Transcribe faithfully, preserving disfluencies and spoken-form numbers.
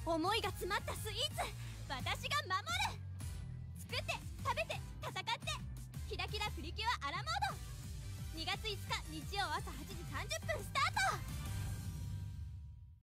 思いが詰まったスイーツ、私が守る。作って食べて戦って、キラキラプリキュアアラモード。にがついつか日曜朝はちじさんじゅっぷん